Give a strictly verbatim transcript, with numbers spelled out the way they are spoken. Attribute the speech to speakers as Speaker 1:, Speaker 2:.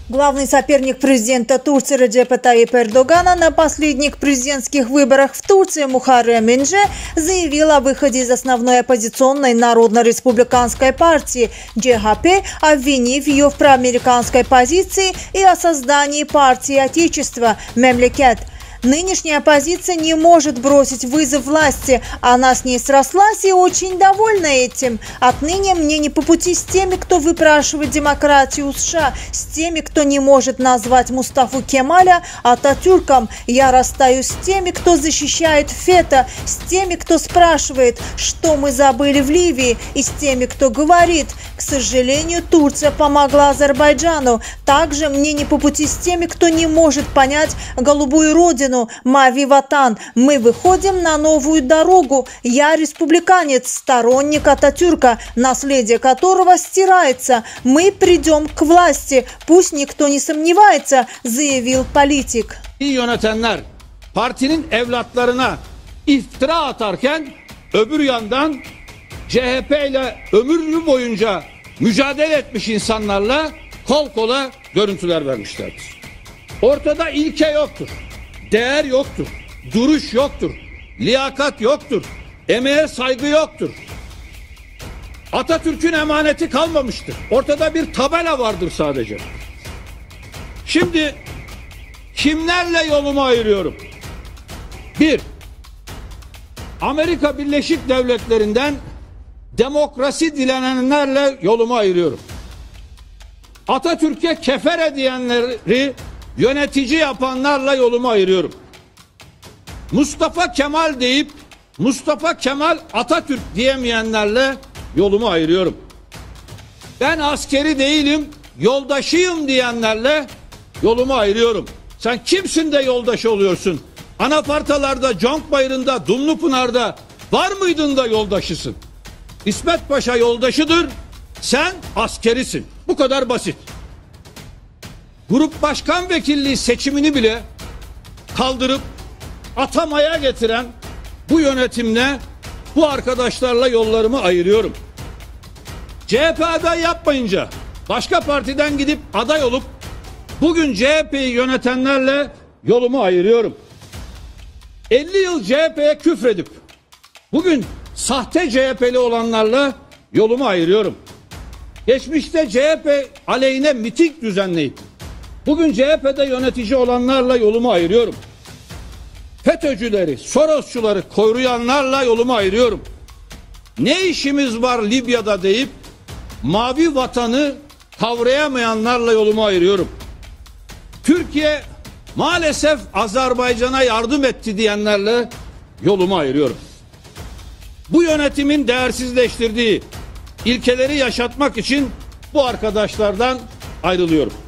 Speaker 1: Главный соперник президента Турции Реджепа Тайипа Эрдогана на последних президентских выборах в Турции Мухаррем Инже заявил о выходе из основной оппозиционной Народно-республиканской партии джей эйч пи, обвинив ее в проамериканской позиции и о создании партии Отечества Мемлекет. Нынешняя оппозиция не может бросить вызов власти. Она с ней срослась и очень довольна этим. Отныне мне не по пути с теми, кто выпрашивает демократию США, с теми, кто не может назвать Мустафу Кемаля Ататюрком. Я расстаюсь с теми, кто защищает Фета, с теми, кто спрашивает, что мы забыли в Ливии, и с теми, кто говорит, к сожалению, Турция помогла Азербайджану. Также мне не по пути с теми, кто не может понять голубую родину. Мави Ватан. Мы выходим на новую дорогу. Я республиканец, сторонник Ататюрка, наследие которого стирается. Мы придем к власти. Пусть никто не сомневается, заявил политик.
Speaker 2: Yönetenler partinin evlatlarına iftira atarken öbür yandan C H P ile ömrü boyunca mücadele etmiş insanlarla kol kola görüntüler vermişlerdir. Ortada ilke yoktur. Değer yoktur, duruş yoktur, liyakat yoktur, emeğe saygı yoktur. Atatürk'ün emaneti kalmamıştır. Ortada bir tabela vardır sadece. Şimdi kimlerle yolumu ayırıyorum? Bir, Amerika Birleşik Devletleri'nden demokrasi dilenenlerle yolumu ayırıyorum. Atatürk'e kefere diyenleri yönetici yapanlarla yolumu ayırıyorum. Mustafa Kemal deyip Mustafa Kemal Atatürk diyemeyenlerle yolumu ayırıyorum. Ben askeri değilim, yoldaşıyım diyenlerle yolumu ayırıyorum. Sen kimsin de yoldaşı oluyorsun? Anafartalarda, Conkbayırı'nda, Dumlupınar'da var mıydın da yoldaşısın? İsmet Paşa yoldaşıdır, sen askerisin. Bu kadar basit. Grup başkan vekilliği seçimini bile kaldırıp atamaya getiren bu yönetimle, bu arkadaşlarla yollarımı ayırıyorum. C H P aday yapmayınca başka partiden gidip aday olup bugün C H P'yi yönetenlerle yolumu ayırıyorum. elli yıl C H P'ye küfredip bugün sahte C H P'li olanlarla yolumu ayırıyorum. Geçmişte C H P aleyhine miting düzenleyip bugün C H P'de yönetici olanlarla yolumu ayırıyorum. FETÖ'cüleri, Sorosçuları koruyanlarla yolumu ayırıyorum. Ne işimiz var Libya'da deyip mavi vatanı kavrayamayanlarla yolumu ayırıyorum. Türkiye maalesef Azerbaycan'a yardım etti diyenlerle yolumu ayırıyorum. Bu yönetimin değersizleştirdiği ilkeleri yaşatmak için bu arkadaşlardan ayrılıyorum.